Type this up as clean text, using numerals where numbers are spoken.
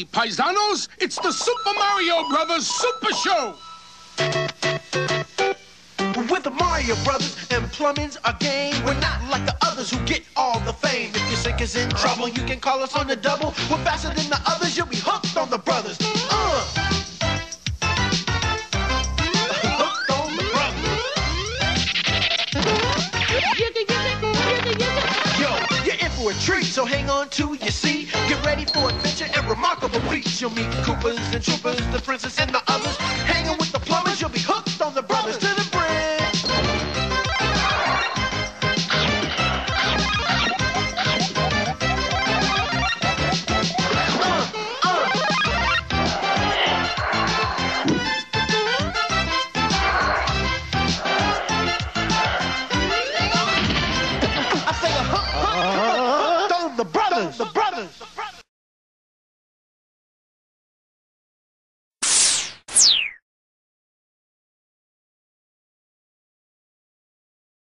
Howdy, paisanos! It's the Super Mario Brothers Super Show! With the Mario Brothers and plumbing's a game. We're not like the others who get all the fame. If your sink is in trouble, you can call us on the double. We're faster than the others, you'll be hooked on the brothers. Hooked on the brothers. Yo, you're in for a treat, so hang on to your seat. Get ready for adventure and remarkable feats. You'll meet Koopas and Troopas, the princess and the others. Hanging with the plumbers, you'll be hooked on the brothers. To the bridge. I say hooked on the brothers.